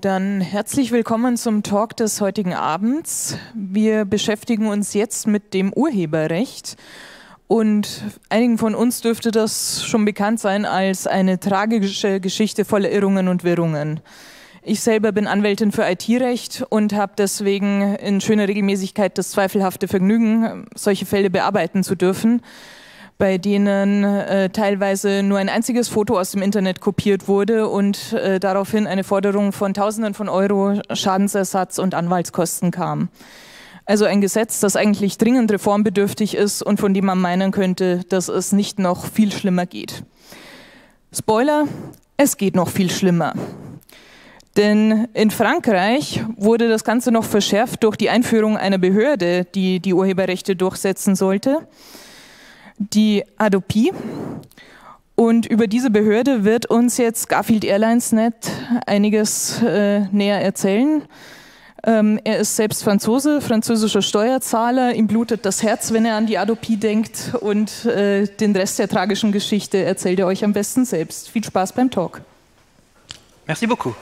Dann herzlich willkommen zum Talk des heutigen Abends. Wir beschäftigen uns jetzt mit dem Urheberrecht und einigen von uns dürfte das schon bekannt sein als eine tragische Geschichte voller Irrungen und Wirrungen. Ich selber bin Anwältin für IT-Recht und habe deswegen in schöner Regelmäßigkeit das zweifelhafte Vergnügen, solche Fälle bearbeiten zu dürfen, bei denen teilweise nur ein einziges Foto aus dem Internet kopiert wurde und daraufhin eine Forderung von Tausenden von Euro Schadensersatz und Anwaltskosten kam. Also ein Gesetz, das eigentlich dringend reformbedürftig ist und von dem man meinen könnte, dass es nicht noch viel schlimmer geht. Spoiler, es geht noch viel schlimmer. Denn in Frankreich wurde das Ganze noch verschärft durch die Einführung einer Behörde, die die Urheberrechte durchsetzen sollte, die Hadopi. Und über diese Behörde wird uns jetzt Garfield Airlines-Net einiges näher erzählen. Er ist selbst Franzose, französischer Steuerzahler. Ihm blutet das Herz, wenn er an die Hadopi denkt. Und den Rest der tragischen Geschichte erzählt er euch am besten selbst. Viel Spaß beim Talk. Merci beaucoup.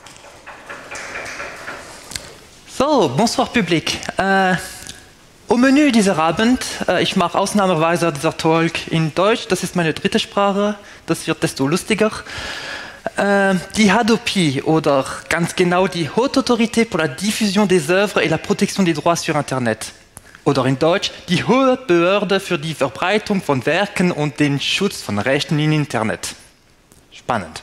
So, bonsoir Public. Au Menü dieser Abend, ich mache ausnahmsweise dieser Talk in Deutsch, das ist meine dritte Sprache, das wird desto lustiger. Die Hadopi oder ganz genau die Haute Autorité pour la Diffusion des Œuvres et la Protection des Droits sur Internet. Oder in Deutsch die Hohe Behörde für die Verbreitung von Werken und den Schutz von Rechten im Internet. Spannend.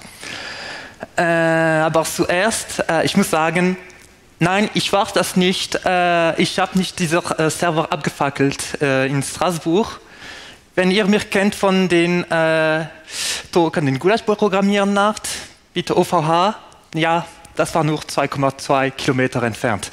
Aber zuerst, ich muss sagen, nein, ich war das nicht. Ich habe nicht diesen Server abgefackelt in Straßburg. Wenn ihr mich kennt von den Talk an den Gulasch-Programmieren Nacht, bitte OVH, ja, das war nur 2,2 Kilometer entfernt.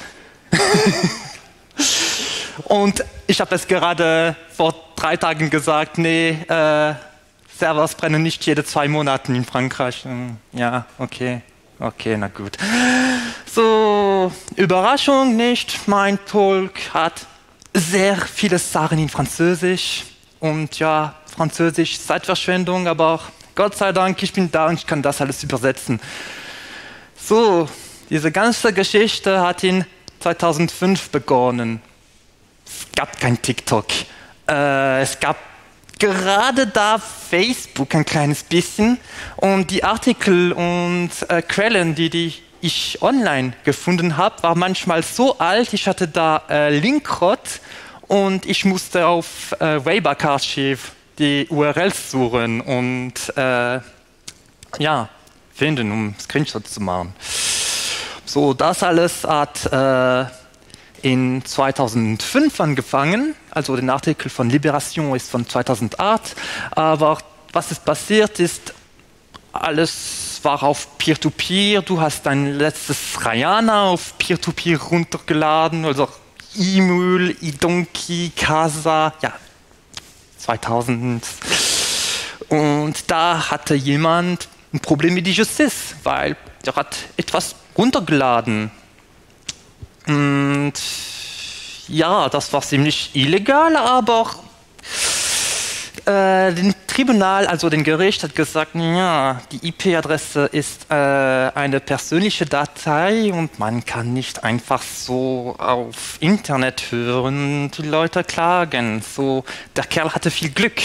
Und ich habe es gerade vor 3 Tagen gesagt, nee, Servers brennen nicht jede 2 Monate in Frankreich. Ja, okay, na gut. So, Überraschung nicht, mein Talk hat sehr viele Sachen in Französisch und ja, Französisch Zeitverschwendung, aber Gott sei Dank, ich bin da und ich kann das alles übersetzen. So, diese ganze Geschichte hat in 2005 begonnen. Es gab kein TikTok. Es gab gerade da Facebook ein kleines bisschen und die Artikel und Quellen, die ich online gefunden habe, war manchmal so alt, ich hatte da Linkrot und ich musste auf Wayback Archive die URLs suchen und ja, finden, um Screenshots zu machen. So, das alles hat in 2005 angefangen, also der Artikel von Libération ist von 2008, aber was ist passiert ist, alles war auf Peer-to-Peer, du hast dein letztes Rayana auf Peer-to-Peer runtergeladen, also E-Mül, eDonkey, Casa, ja, 2000. Und da hatte jemand ein Problem mit der Justiz, weil der hat etwas runtergeladen. Und ja, das war ziemlich illegal, aber den Tribunal, also den Gericht, hat gesagt, ja, die IP-Adresse ist eine persönliche Datei und man kann nicht einfach so auf Internet hören und die Leute klagen. So, der Kerl hatte viel Glück.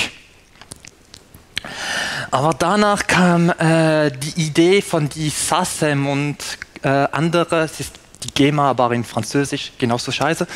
Aber danach kam die Idee von die SACEM und andere, es ist die GEMA, aber in Französisch genauso scheiße,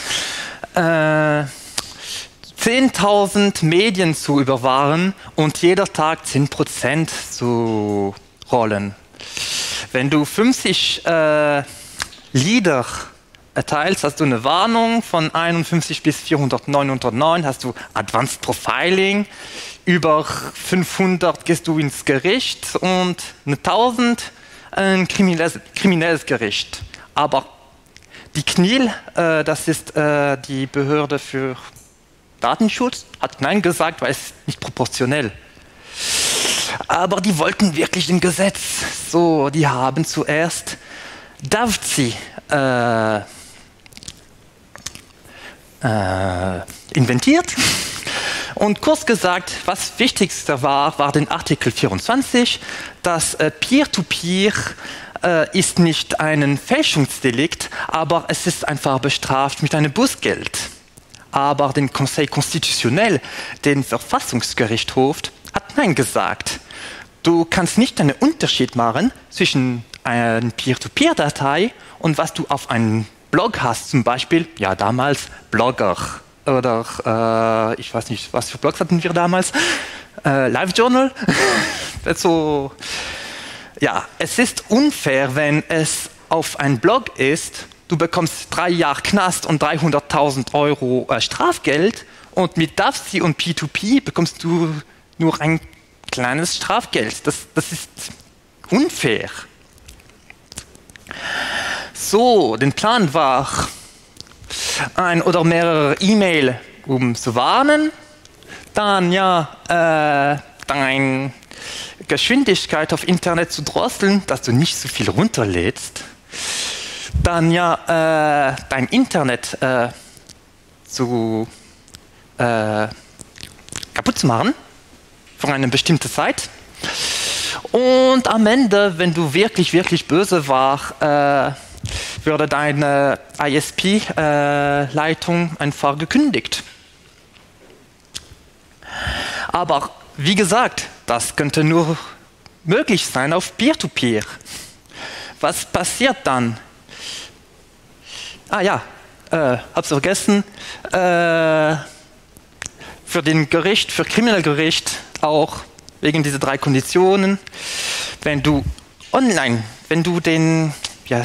10.000 Medien zu überwachen und jeder Tag 10% zu rollen. Wenn du 50 Lieder erteilst, hast du eine Warnung von 51 bis 409, hast du Advanced Profiling, über 500 gehst du ins Gericht und 1000 ein kriminelles Gericht. Aber die CNIL, das ist die Behörde für Datenschutz, hat Nein gesagt, weil es nicht proportionell. Aber die wollten wirklich ein Gesetz. So, die haben zuerst DAVCI inventiert. Und kurz gesagt, was Wichtigste war den Artikel 24, dass Peer-to-Peer ist nicht ein Fälschungsdelikt, aber es ist einfach bestraft mit einem Bußgeld. Aber den Conseil constitutionnel, den Verfassungsgerichtshof, hat Nein gesagt. Du kannst nicht einen Unterschied machen zwischen einer Peer-to-Peer-Datei und was du auf einem Blog hast, zum Beispiel, ja damals Blogger oder ich weiß nicht, was für Blogs hatten wir damals, LiveJournal. Also, ja, es ist unfair, wenn es auf einem Blog ist, du bekommst 3 Jahre Knast und 300.000 Euro Strafgeld und mit DAVCI und P2P bekommst du nur ein kleines Strafgeld. Das ist unfair. So, der Plan war, ein oder mehrere E-Mail, um zu warnen, dann deine Geschwindigkeit auf Internet zu drosseln, dass du nicht so viel runterlädst, dann dein Internet kaputt zu machen für eine bestimmte Zeit. Und am Ende, wenn du wirklich, wirklich böse warst, würde deine ISP-Leitung einfach gekündigt. Aber wie gesagt, das könnte nur möglich sein auf Peer-to-Peer. Was passiert dann? Hab's vergessen. Für Kriminalgericht auch wegen dieser 3 Konditionen. Wenn du den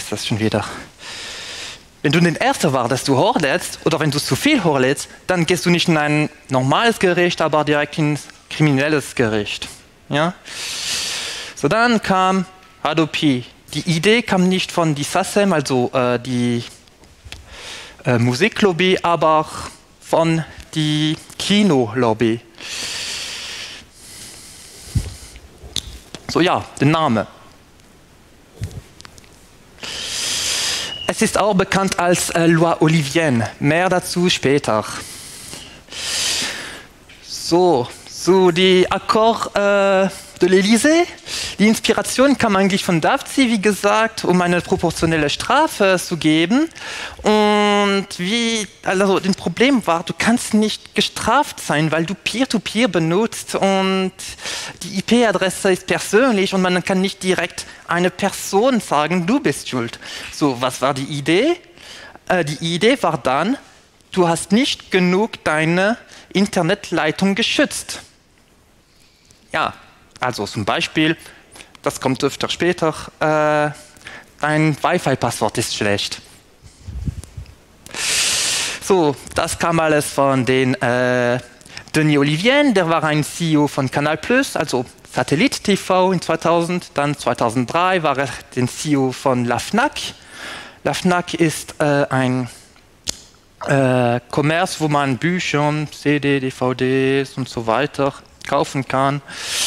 ersten war, dass du hochlädst oder wenn du zu viel hochlädst, dann gehst du nicht in ein normales Gericht, aber direkt ins kriminelles Gericht. Ja? So, dann kam Hadopi. Die Idee kam nicht von die SACEM, also die Musiklobby, aber von die Kinolobby. So, ja, der Name. Es ist auch bekannt als Loi Olivienne. Mehr dazu später. So die Accords de l'Élysée. Die Inspiration kam eigentlich von DAVCI, wie gesagt, um eine proportionelle Strafe zu geben. Und das Problem war, du kannst nicht gestraft sein, weil du Peer-to-Peer benutzt und die IP-Adresse ist persönlich und man kann nicht direkt eine Person sagen, du bist schuld. So, was war die Idee? Die Idee war dann, du hast nicht genug deine Internetleitung geschützt. Ja, also zum Beispiel, das kommt öfter später, dein Wi-Fi-Passwort ist schlecht. So, das kam alles von den Denis Olivienne, der war ein CEO von Canal+, also Satellit TV in 2000, dann 2003 war er den CEO von La Fnac. La Fnac ist ein Commerce, wo man Bücher, CD, DVDs und so weiter kaufen kann.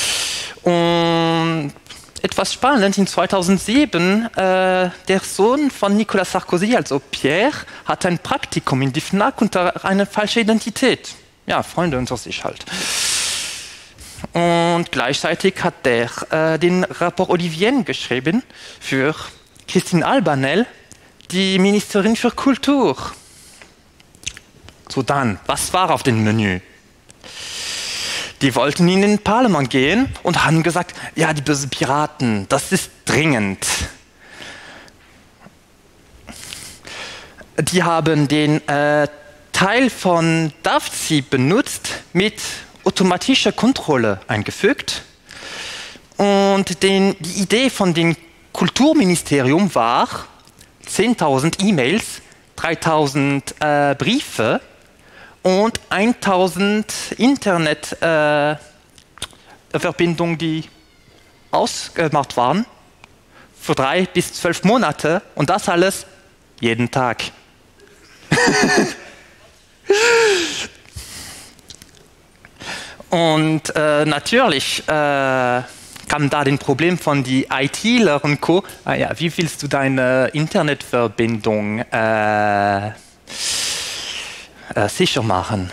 Und etwas spannend, in 2007, der Sohn von Nicolas Sarkozy, also Pierre, hat ein Praktikum in die Fnac unter einer falschen Identität. Ja, Freunde unter sich halt. Und gleichzeitig hat der den Rapport Olivienne geschrieben für Christine Albanel, die Ministerin für Kultur. So dann, was war auf dem Menü? Die wollten in den Parlament gehen und haben gesagt, ja, die bösen Piraten, das ist dringend. Die haben den Teil von DAVCI benutzt, mit automatischer Kontrolle eingefügt. Und die Idee von dem Kulturministerium war 10.000 E-Mails, 3.000 Briefe und 1.000 Internetverbindungen, die ausgemacht waren für 3 bis 12 Monate und das alles jeden Tag. Und natürlich kam da das Problem von die ITler und Co. Wie willst du deine Internetverbindung sicher machen?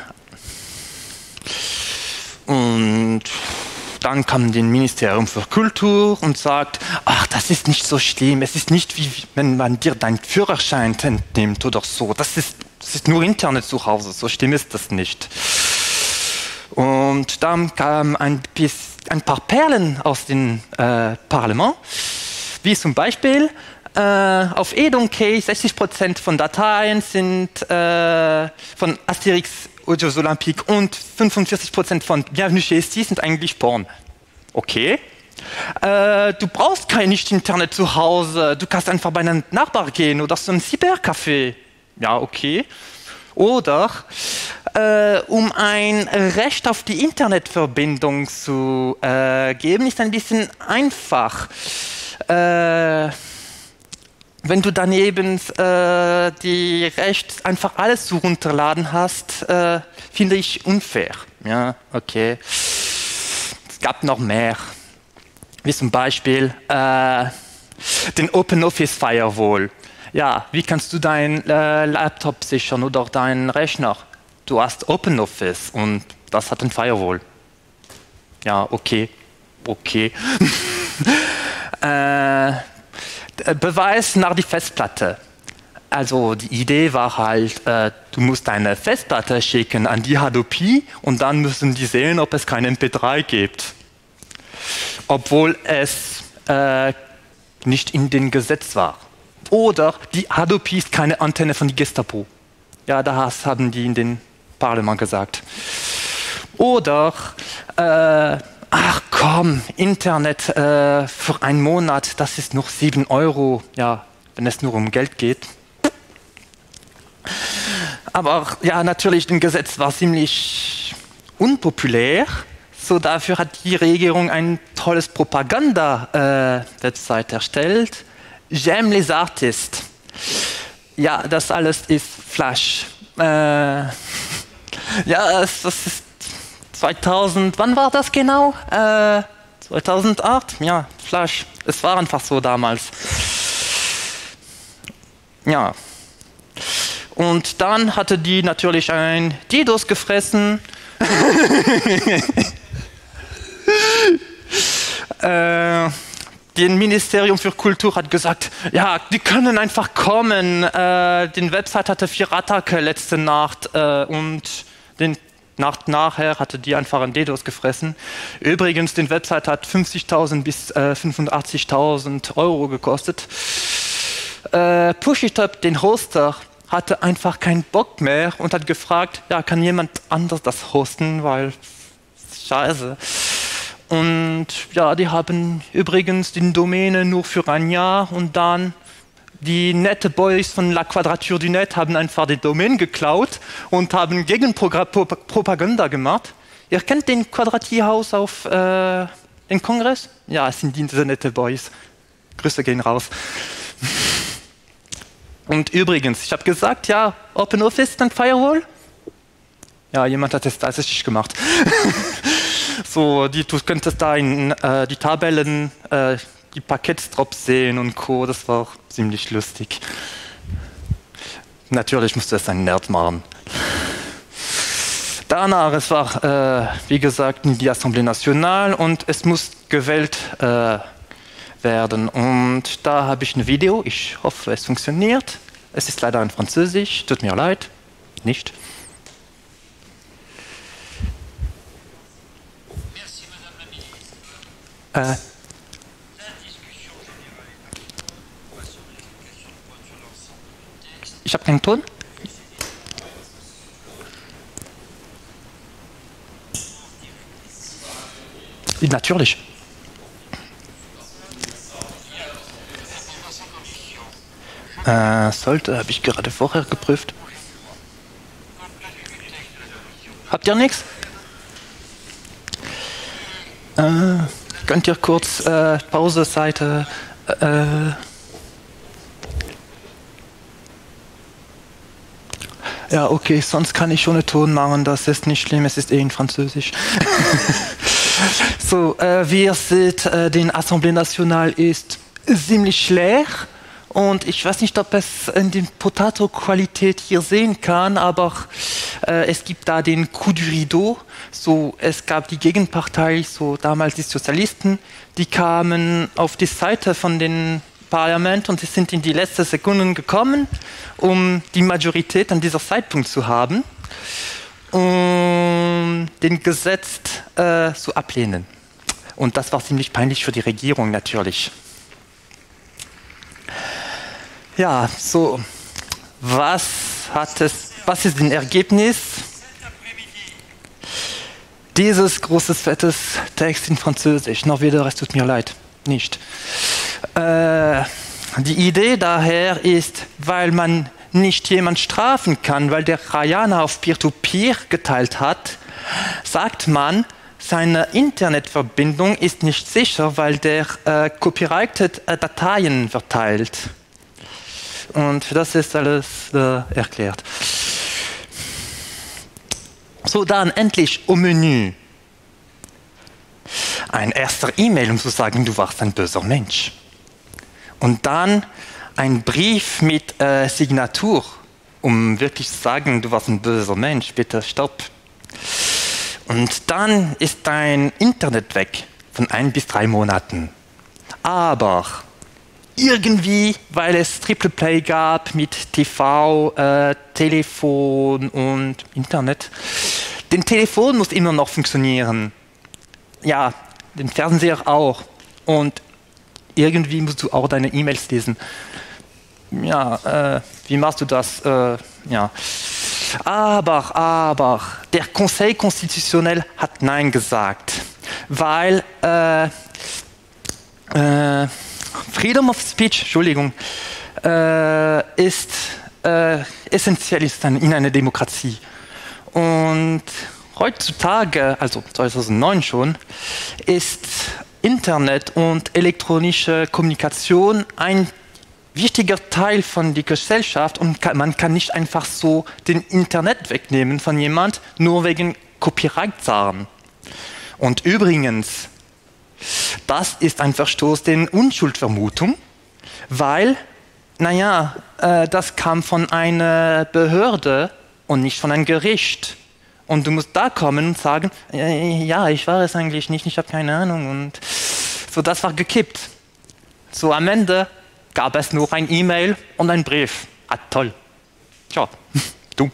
Und dann kam das Ministerium für Kultur und sagt, ach, das das ist nicht so schlimm. Es ist nicht wie wenn man dir deinen Führerschein entnimmt oder so. Das ist nur Internet zu Hause. So schlimm ist das nicht. Und dann kamen ein paar Perlen aus dem Parlament, wie zum Beispiel auf Edonkey 60% von Dateien sind von Asterix aux Jeux Olympiques und 45% von Bienvenue chez Esti sind eigentlich Porn. Okay. Du brauchst kein Nicht-Internet zu Hause. Du kannst einfach bei einem Nachbar gehen oder so ein Cybercafé. Ja, okay. Oder um ein Recht auf die Internetverbindung zu geben, ist ein bisschen einfach. Wenn du daneben die Recht, einfach alles zu runterladen hast, finde ich unfair. Ja, okay. Es gab noch mehr. Wie zum Beispiel den OpenOffice Firewall. Ja, wie kannst du deinen Laptop sichern oder deinen Rechner? Du hast OpenOffice und das hat ein Firewall. Ja, okay. Okay. Beweis nach die Festplatte. Also die Idee war halt, du musst deine Festplatte schicken an die Hadopi und dann müssen die sehen, ob es kein MP3 gibt. Obwohl es nicht in dem Gesetz war. Oder die Hadopi ist keine Antenne von der Gestapo. Ja, das haben die in den Parlament gesagt. Oder, ach komm, Internet für einen Monat, das ist noch 7 €. Ja, wenn es nur um Geld geht. Aber ja, natürlich, das Gesetz war ziemlich unpopulär. So, dafür hat die Regierung ein tolles Propaganda-Website erstellt. J'aime les artistes. Ja, das alles ist Flash. Ja, das ist 2000, wann war das genau? 2008? Ja, Flash. Es war einfach so damals. Ja. Und dann hatte die natürlich ein DDoS gefressen. Das Ministerium für Kultur hat gesagt, ja, die können einfach kommen. Die Website hatte 4 Attacke letzte Nacht und den Nacht nachher hatte die einfach ein DDoS gefressen. Übrigens, die Website hat 50.000 bis 85.000 € gekostet. Pushitop, den Hoster, hatte einfach keinen Bock mehr und hat gefragt, ja, kann jemand anders das hosten, weil scheiße. Und ja, die haben übrigens die Domäne nur für ein Jahr und dann die nette Boys von La Quadrature du Net haben einfach die Domain geklaut und haben Gegenpropaganda gemacht. Ihr kennt den Quadratierhaus auf den Kongress? Ja, es sind diese nette Boys. Grüße gehen raus. Und übrigens, ich habe gesagt, ja, OpenOffice ist ein Firewall. Ja, jemand hat es tatsächlich gemacht. So, du könntest da in die Tabellen, die Paketdrops sehen und Co. Das war ziemlich lustig. Natürlich musste es ein Nerd machen. Danach, es war, wie gesagt, die Assemblée Nationale und es muss gewählt werden. Und da habe ich ein Video, ich hoffe, es funktioniert. Es ist leider in Französisch, tut mir leid, nicht. Ich habe keinen Ton. Natürlich. Sollte, habe ich gerade vorher geprüft. Habt ihr nichts? Könnt ihr kurz Pause-Seite ja, okay, sonst kann ich schon einen Ton machen, das ist nicht schlimm, es ist eh in Französisch. So, wie ihr seht, die Assemblée Nationale ist ziemlich leer Und ich weiß nicht, ob es in der Potato-Qualität hier sehen kann, aber es gibt da den Coup du Rideau. So, es gab die Gegenpartei, so damals die Sozialisten, die kamen auf die Seite von den Parlament und sie sind in die letzten Sekunden gekommen, um die Majorität an dieser Zeitpunkt zu haben, um den Gesetz zu ablehnen. Und das war ziemlich peinlich für die Regierung natürlich. Ja, so, was ist das Ergebnis? Dieses großes, fettes Text in Französisch. Noch wieder, es tut mir leid, nicht. Die Idee daher ist, weil man nicht jemanden strafen kann, weil der Rayana auf Peer-to-Peer geteilt hat, sagt man, seine Internetverbindung ist nicht sicher, weil der copyrighted Dateien verteilt. Und das ist alles erklärt. So, dann endlich au Menü. Ein erster E-Mail, um zu sagen, du warst ein böser Mensch. Und dann ein Brief mit Signatur, um wirklich zu sagen, du warst ein böser Mensch, bitte stopp. Und dann ist dein Internet weg von 1 bis 3 Monaten. Aber irgendwie, weil es Triple Play gab mit TV, Telefon und Internet, den Telefon muss immer noch funktionieren. Ja, den Fernseher auch. Und irgendwie musst du auch deine E-Mails lesen. Ja, wie machst du das? Ja. Aber der Conseil constitutionnel hat Nein gesagt, weil Freedom of Speech, Entschuldigung, ist essentiell in einer Demokratie. Und heutzutage, also 2009 schon, ist Internet und elektronische Kommunikation ein wichtiger Teil von der Gesellschaft und man kann nicht einfach so den Internet wegnehmen von jemand, nur wegen Copyright-Sachen. Und übrigens, das ist ein Verstoß der Unschuldvermutung, weil, naja, das kam von einer Behörde und nicht von einem Gericht. Und du musst da kommen und sagen, ja, ich war es eigentlich nicht, ich habe keine Ahnung. Und so, das war gekippt. So, am Ende gab es nur ein E-Mail und ein Brief. Ah, toll. Tja, dumm.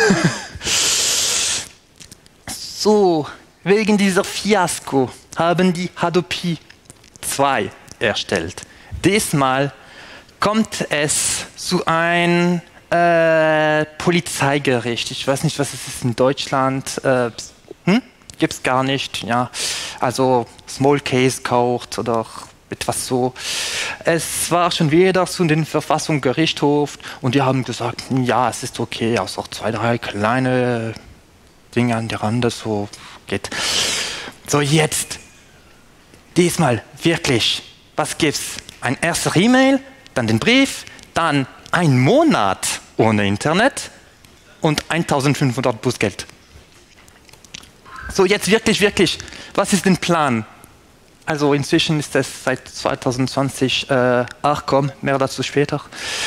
So, wegen dieser Fiasko haben die Hadopi 2 erstellt. Diesmal kommt es zu einem Polizeigericht. Ich weiß nicht, was es ist in Deutschland. Gibt es gar nicht. Ja, also Small Case Court oder etwas so. Es war schon wieder zu den Verfassungsgerichtshof und die haben gesagt, ja, es ist okay, außer 2, 3 kleine Dinge an der Rande, so geht. So, jetzt, diesmal wirklich, was gibt's? Ein erster E-Mail, dann den Brief, dann ein Monat ohne Internet und 1500 Bußgeld. So, jetzt wirklich, was ist der Plan? Also inzwischen ist es seit 2020 Arcom, mehr dazu später.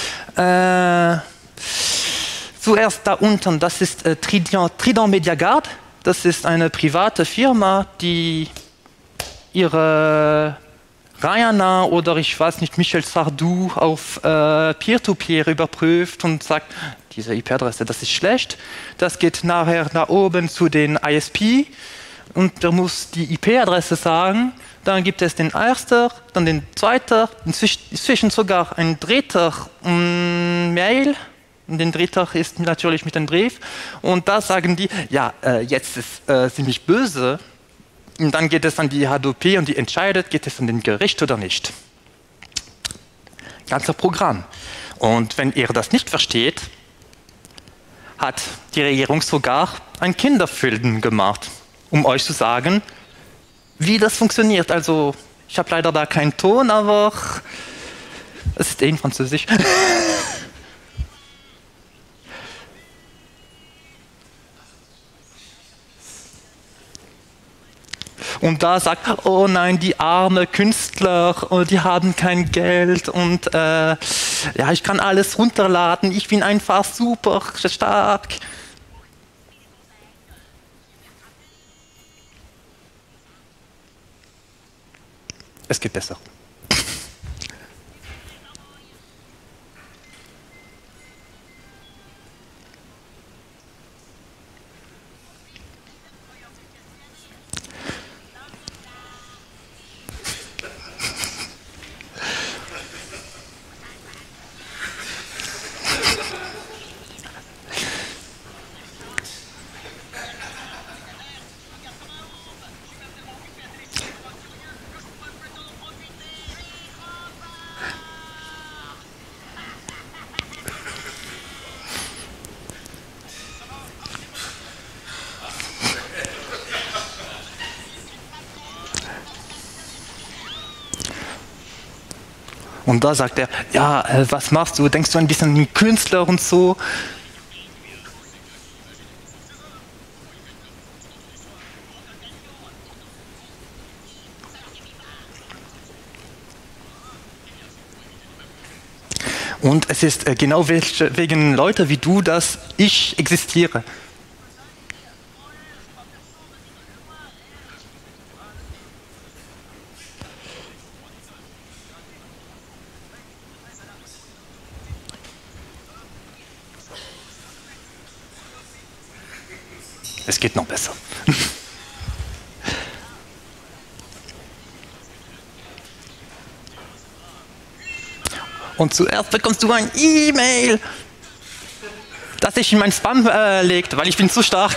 Zuerst da unten, das ist Trident Mediagard. Das ist eine private Firma, die ihre Ryana oder ich weiß nicht, Michel Sardou auf Peer-to-Peer überprüft und sagt, diese IP-Adresse, das ist schlecht. Das geht nachher nach oben zu den ISP und der muss die IP-Adresse sagen. Dann gibt es den ersten, dann den zweiten, inzwischen sogar ein dritter Mail. Und den dritter ist natürlich mit dem Brief. Und da sagen die, ja, jetzt ist ziemlich böse. Und dann geht es an die HDP und die entscheidet, geht es an den Gericht oder nicht. Ganzer Programm. Und wenn ihr das nicht versteht, hat die Regierung sogar einen Kinderfilm gemacht, um euch zu sagen, wie das funktioniert. Also, ich habe leider da keinen Ton, aber es ist in Französisch. Und da sagt, oh nein, die armen Künstler, oh, die haben kein Geld und Ja, ich kann alles runterladen, ich bin einfach super stark. Es geht besser. Und da sagt er, ja, was machst du? Denkst du ein bisschen an den Künstler und so? Und es ist genau wegen Leuten wie du, dass ich existiere. Es geht noch besser. Und zuerst bekommst du ein E-Mail, das sich in mein Spam legt, weil ich bin zu stark.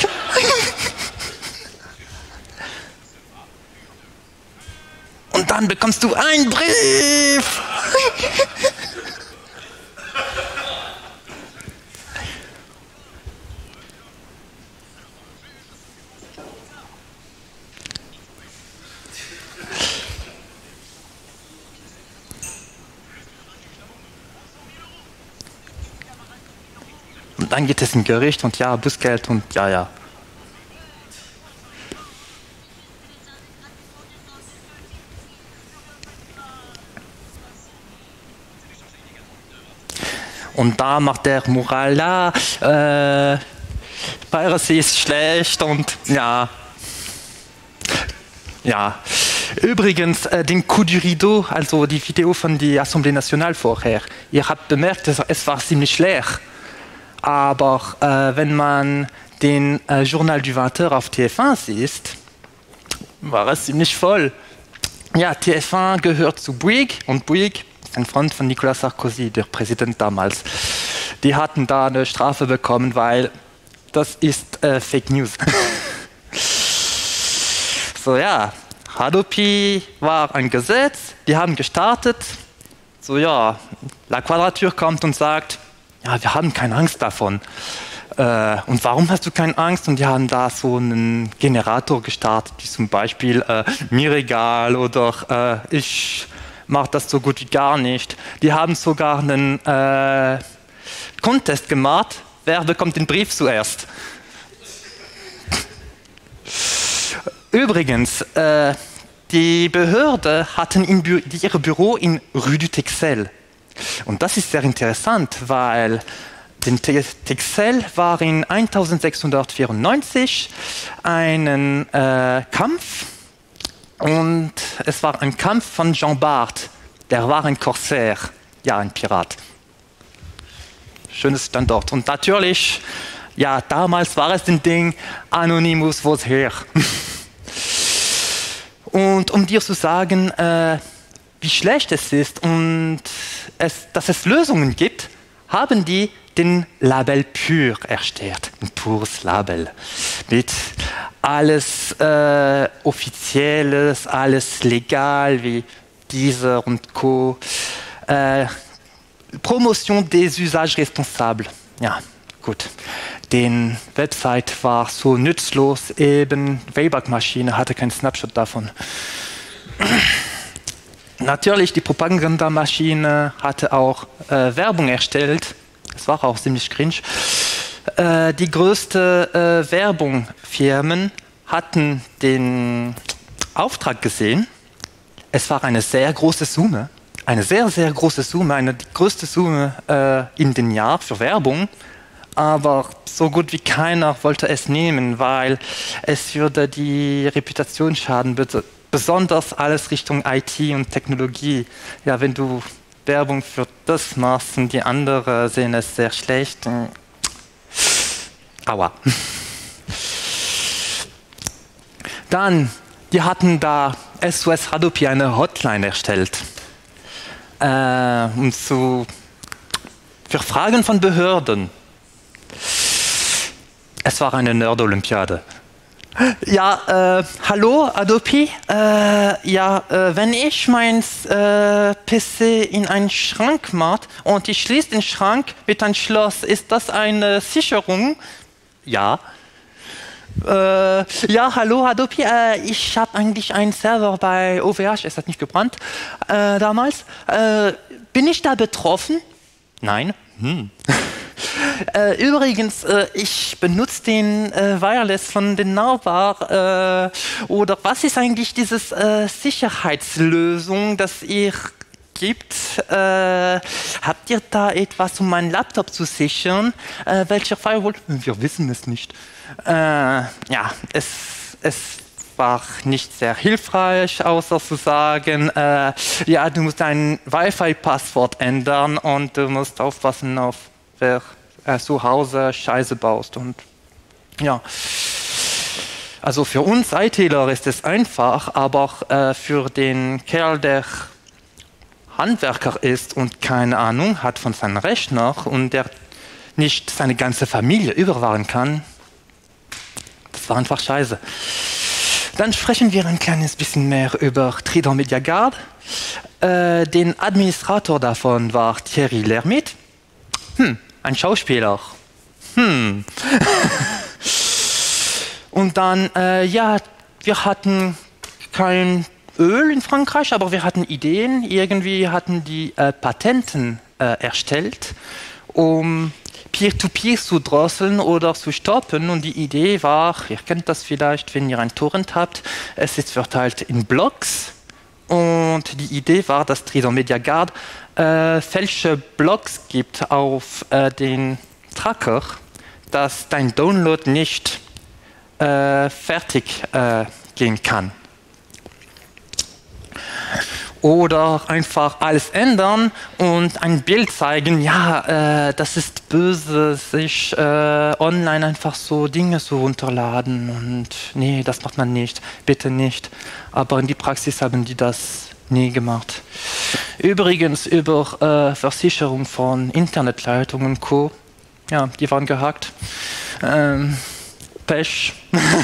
Und dann bekommst du einen Brief. Und dann geht es in Gericht und ja, Bußgeld und ja, ja. Und da macht der Moral, ja, Piracy ist schlecht und ja. Ja. Übrigens, den Coup du Rideau, also die Video von der Assemblée Nationale vorher, ihr habt bemerkt, es war ziemlich leer. Aber wenn man den Journal du 20h auf TF1 sieht, war es ziemlich voll. Ja, TF1 gehört zu Bouygues und Bouygues ist ein Freund von Nicolas Sarkozy, der Präsident damals. Die hatten da eine Strafe bekommen, weil das ist Fake News. So ja, Hadopi war ein Gesetz, die haben gestartet. So ja, La Quadrature kommt und sagt, ja, wir haben keine Angst davon. Und warum hast du keine Angst? Und die haben da so einen Generator gestartet, wie zum Beispiel mir egal oder ich mache das so gut wie gar nicht. Die haben sogar einen Contest gemacht, wer bekommt den Brief zuerst. Übrigens, die Behörde hatten ihr Büro in Rue du Texel. Und das ist sehr interessant, weil den Texel war in 1694 ein Kampf und es war ein Kampf von Jean Bart, der war ein Corsair, ja ein Pirat. Schönes Standort. Und natürlich, ja damals war es ein Ding, Anonymous was here. Und um dir zu sagen, wie schlecht es ist und dass es Lösungen gibt, haben die den Label Pur erstellt, ein pures Label mit alles Offizielles, alles legal wie Deezer und Co. Promotion des usages responsables. Ja, gut. Die Website war so nützlos, eben Wayback-Maschine hatte keinen Snapshot davon. Natürlich, die Propagandamaschine hatte auch Werbung erstellt. Es war auch ziemlich cringe. Die größten Werbungsfirmen hatten den Auftrag gesehen. Es war eine sehr große Summe. eine sehr, sehr große Summe, die größte Summe in den Jahr für Werbung. Aber so gut wie keiner wollte es nehmen, weil es würde die Reputation schaden, besonders alles Richtung IT und Technologie. Ja, wenn du Werbung für das machst und die anderen sehen es sehr schlecht. Aua. Dann, die hatten da SOS Hadopi eine Hotline erstellt. Für Fragen von Behörden. Es war eine Nerd-Olympiade. Ja, hallo Adopi. Wenn ich mein PC in einen Schrank mache und ich schließe den Schrank mit einem Schloss, ist das eine Sicherung? Ja. Hallo Adopi. Ich habe eigentlich einen Server bei OVH, es hat nicht gebrannt damals. Bin ich da betroffen? Nein. Übrigens, ich benutze den Wireless von den Nachbarn. Oder was ist eigentlich diese Sicherheitslösung, das ihr gibt? Habt ihr da etwas, um meinen Laptop zu sichern? Welcher Firewall? Wir wissen es nicht. Es war nicht sehr hilfreich, außer zu sagen, du musst dein Wi-Fi-Passwort ändern und du musst aufpassen auf wer zu Hause Scheiße baust. Und ja, also für uns ITler ist es einfach, aber für den Kerl, der Handwerker ist und keine Ahnung hat von seinem Rechner und der nicht seine ganze Familie überwachen kann, das war einfach scheiße. Dann sprechen wir ein kleines bisschen mehr über Trident Media Guard. Den Administrator davon war Thierry Lhermitte. Ein Schauspieler. Und dann, wir hatten kein Öl in Frankreich, aber wir hatten Ideen. Irgendwie hatten die Patenten erstellt, um Peer-to-Peer zu drosseln oder zu stoppen. Und die Idee war, ihr kennt das vielleicht, wenn ihr ein Torrent habt, es ist verteilt in Blocks. Und die Idee war, dass Trident Media Guard falsche Blocks gibt auf den Tracker, dass dein Download nicht fertig gehen kann. Oder einfach alles ändern und ein Bild zeigen, das ist böse, sich online einfach so Dinge zu runterladen und nee, das macht man nicht, bitte nicht. Aber in die Praxis haben die das nie gemacht. Übrigens über Versicherung von Internetleitungen und Co. Ja, die waren gehackt. Pech.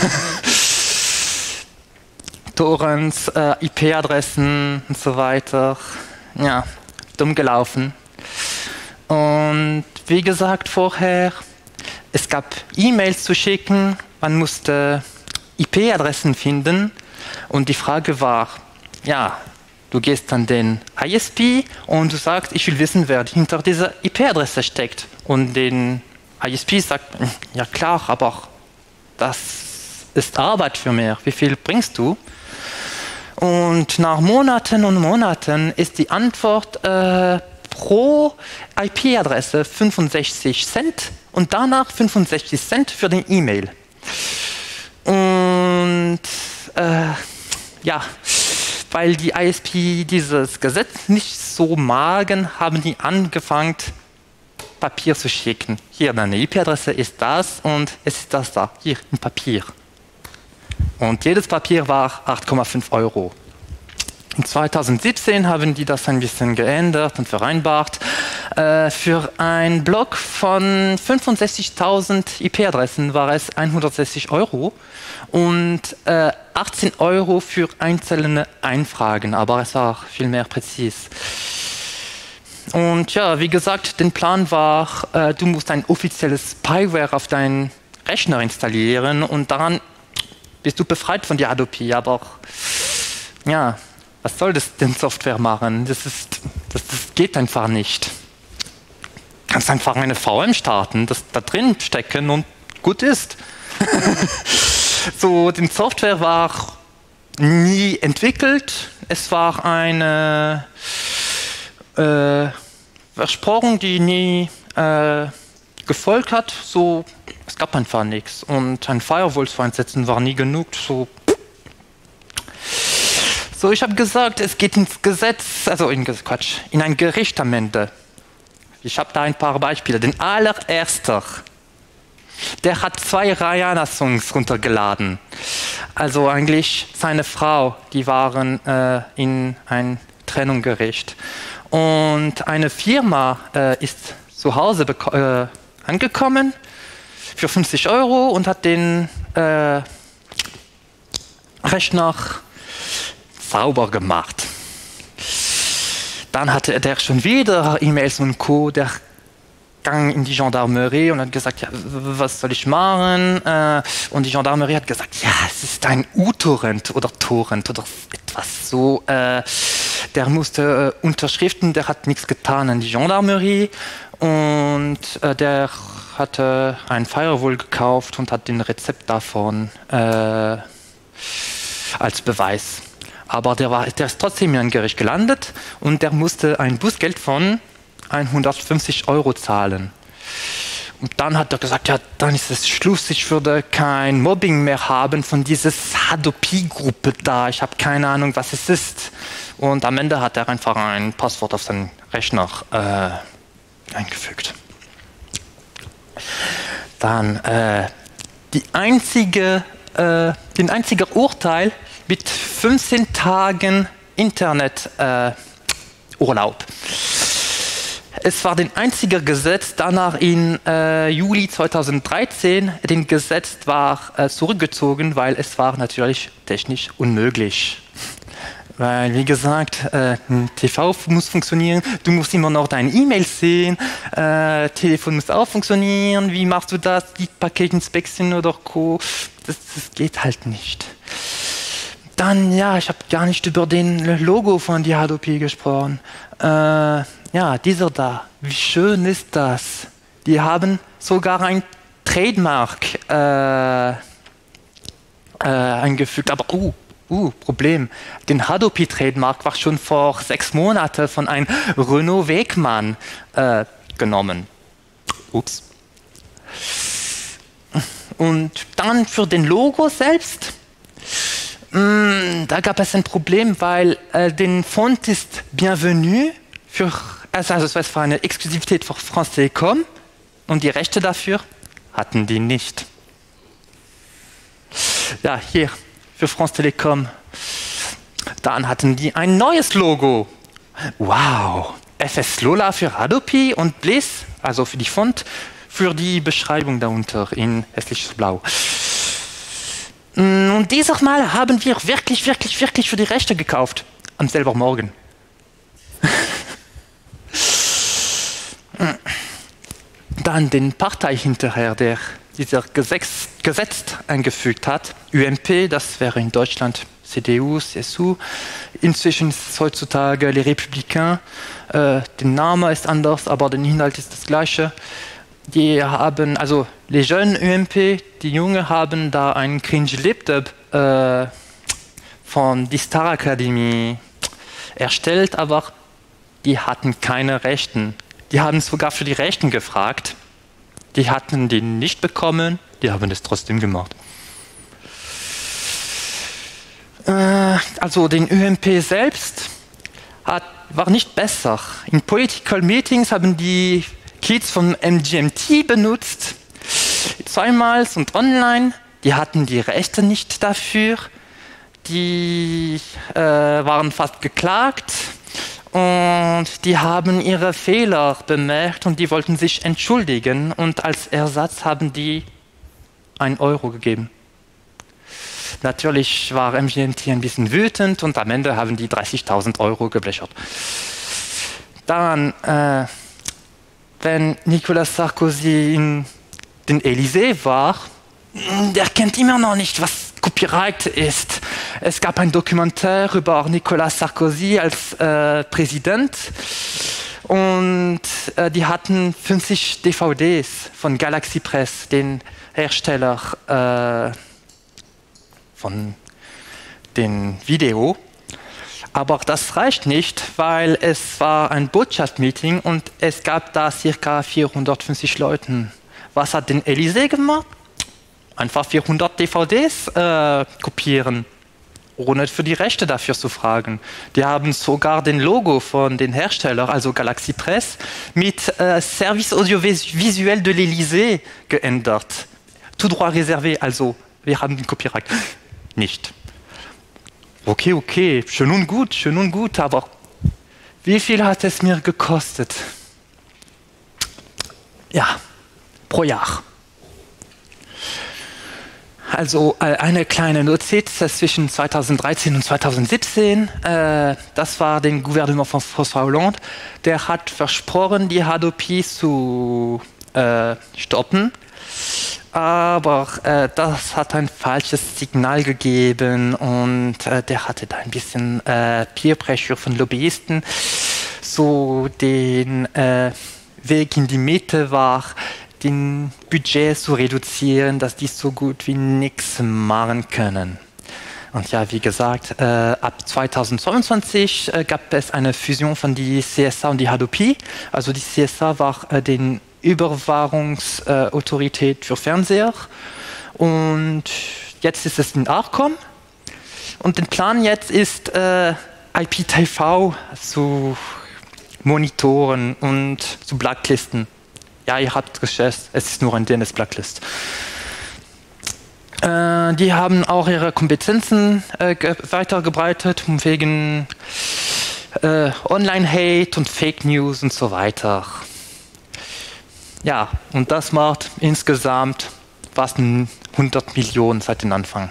Torrents, IP-Adressen und so weiter. Ja, dumm gelaufen. Und wie gesagt vorher, es gab E-Mails zu schicken, man musste IP-Adressen finden und die Frage war, du gehst an den ISP und du sagst, ich will wissen, wer hinter dieser IP-Adresse steckt. Und den ISP sagt, ja klar, aber das ist Arbeit für mich, wie viel bringst du? Und nach Monaten und Monaten ist die Antwort pro IP-Adresse 65 Cent und danach 65 Cent für den E-Mail. Und weil die ISP dieses Gesetz nicht so magen, haben die angefangen, Papier zu schicken. Hier, deine IP-Adresse ist das und es ist das da, hier im Papier. Und jedes Papier war 8,5 €. In 2017 haben die das ein bisschen geändert und vereinbart. Für einen Block von 65.000 IP-Adressen war es 160 € und 18 € für einzelne Einfragen, aber es war viel mehr präzis. Und ja, wie gesagt, der Plan war, du musst ein offizielles Spyware auf deinen Rechner installieren und daran bist du befreit von der Adopi, aber ja, was soll das denn Software machen? Das geht einfach nicht. Du kannst einfach eine VM starten, das da drin stecken und gut ist. So, die Software war nie entwickelt. Es war eine versprochen, die nie gefolgt hat. So, es gab einfach nichts. Und ein Firewall zu einsetzen war nie genug. So, ich habe gesagt, es geht ins Gesetz, also in ein Gericht am Ende. Ich habe da ein paar Beispiele. Den allererster, der hat 2 Rihanna-Songs runtergeladen. Also eigentlich seine Frau, die waren in ein Trennungsgericht. Und eine Firma ist zu Hause angekommen für 50 € und hat den Rechner sauber gemacht. Dann hatte der schon wieder E-Mails und Co. Der ging in die Gendarmerie und hat gesagt, ja, was soll ich machen? Und die Gendarmerie hat gesagt, ja, es ist ein uTorrent oder Torrent oder etwas so. Der musste unterschriften, der hat nichts getan an die Gendarmerie und der hatte ein Firewall gekauft und hat den Rezept davon als Beweis. Aber der ist trotzdem in ein Gericht gelandet und der musste ein Bußgeld von 150 € zahlen. Und dann hat er gesagt, ja, dann ist es Schluss, ich würde kein Mobbing mehr haben von dieser Hadopi-Gruppe da. Ich habe keine Ahnung, was es ist. Und am Ende hat er einfach ein Passwort auf seinen Rechner eingefügt. Dann den einzigen Urteil mit 15 Tagen Interneturlaub. Es war das einzige Gesetz, danach in Juli 2013, den Gesetz war zurückgezogen, weil es war natürlich technisch unmöglich. Weil, wie gesagt, TV muss funktionieren, du musst immer noch deine E-Mails sehen, Telefon muss auch funktionieren, wie machst du das, die Paketinspektion oder Co., das geht halt nicht. Dann, ja, ich habe gar nicht über den Logo von die Hadopi gesprochen. Ja, dieser da, wie schön ist das? Die haben sogar ein Trademark eingefügt, aber Problem. Den Hadopi-Trademark war schon vor 6 Monaten von einem Renault Wegmann genommen. Ups. Und dann für den Logo selbst, da gab es ein Problem, weil den Font ist Bienvenue, also es war eine Exklusivität für France Télécom und die Rechte dafür hatten die nicht. Ja, hier für France Télécom. Dann hatten die ein neues Logo. Wow! FS Lola für Hadopi und Bliss, also für die Font, für die Beschreibung darunter in hässliches Blau. Und dieses Mal haben wir wirklich für die Rechte gekauft. Am selben Morgen. Dann den Partei hinterher, der dieser Gesetz eingefügt hat. UMP, das wäre in Deutschland CDU, CSU. Inzwischen ist es heutzutage Les Républicains. Der Name ist anders, aber der Inhalt ist das gleiche. Die haben, also les jeunes UMP, die Jungen haben da einen Cringe Laptop von die Star Academy erstellt, aber die hatten keine Rechten. Die haben sogar für die Rechten gefragt. Die hatten die nicht bekommen, die haben das trotzdem gemacht. Also den UMP selbst war nicht besser. In Political Meetings haben die Kids von MGMT benutzt, zweimal und online. Die hatten die Rechte nicht dafür. Die waren fast geklagt und die haben ihre Fehler bemerkt und die wollten sich entschuldigen und als Ersatz haben die 1 € gegeben. Natürlich war MGMT ein bisschen wütend und am Ende haben die 30.000 € geblechert. Dann wenn Nicolas Sarkozy in den Élysée war, der kennt immer noch nicht, was Copyright ist. Es gab ein Dokumentar über Nicolas Sarkozy als Präsident und die hatten 50 DVDs von Galaxy Press, den Hersteller von den Video. Aber das reicht nicht, weil es war ein Botschaftsmeeting und es gab da circa 450 Leute. Was hat den Élysée gemacht? Einfach 400 DVDs kopieren, ohne für die Rechte dafür zu fragen. Die haben sogar den Logo von den Herstellern, also Galaxy Press, mit Service Audiovisuel de l'Élysée geändert. Tout droit réservé, also wir haben den Copyright nicht. Okay, schön und gut, aber wie viel hat es mir gekostet? Ja, pro Jahr. Also eine kleine Notiz zwischen 2013 und 2017, das war den Gouvernement von François Hollande, der hat versprochen, die Hadopi zu stoppen, aber das hat ein falsches Signal gegeben und der hatte da ein bisschen Peer Pressure von Lobbyisten, so den Weg in die Mitte war, den Budget zu reduzieren, dass die so gut wie nichts machen können. Und ja, wie gesagt, ab 2022 gab es eine Fusion von die CSA und die Hadopi. Also die CSA war die Überwachungsautorität für Fernseher und jetzt ist es in Arcom. Und der Plan jetzt ist, IPTV zu monitoren und zu blacklisten. Ja, ihr habt geschätzt, es ist nur ein DNS-Blacklist. Die haben auch ihre Kompetenzen weitergebreitet, wegen Online-Hate und Fake News und so weiter. Ja, und das macht insgesamt fast 100 Millionen seit dem Anfang.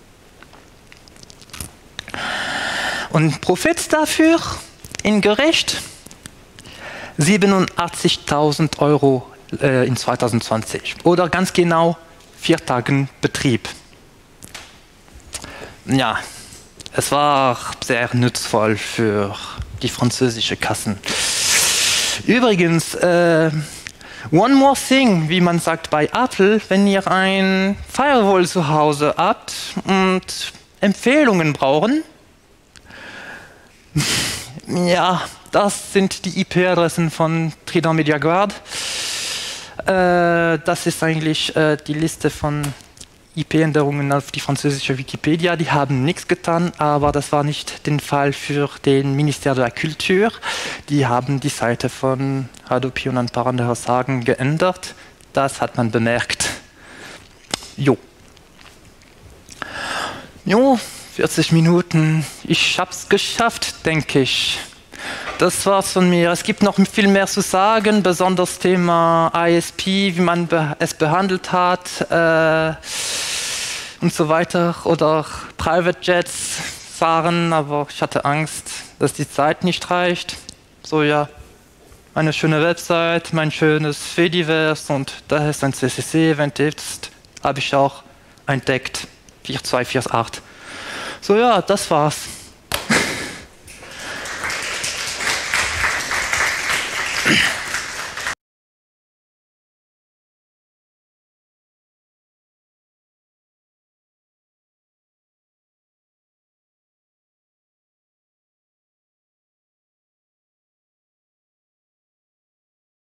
Und Profit dafür in Gericht 87.000 Euro in 2020 oder ganz genau 4 Tagen Betrieb. Ja, es war sehr nutzvoll für die französische Kassen. Übrigens, one more thing, wie man sagt bei Apple, wenn ihr ein Firewall zu Hause habt und Empfehlungen brauchen, ja, das sind die IP-Adressen von Trident Media Guard. Das ist eigentlich die Liste von IP-Änderungen auf die französische Wikipedia. Die haben nichts getan, aber das war nicht der Fall für den Ministère de la Culture. Die haben die Seite von Hadopi und ein paar andere Sagen geändert. Das hat man bemerkt. Jo, 40 Minuten. Ich hab's geschafft, denke ich. Das war's von mir. Es gibt noch viel mehr zu sagen, besonders Thema ISP, wie man es behandelt hat und so weiter. Oder Private Jets fahren, aber ich hatte Angst, dass die Zeit nicht reicht. So ja, eine schöne Website, mein schönes Fediverse und da ist ein CCC-Event ist, habe ich auch entdeckt. 4248. So ja, das war's.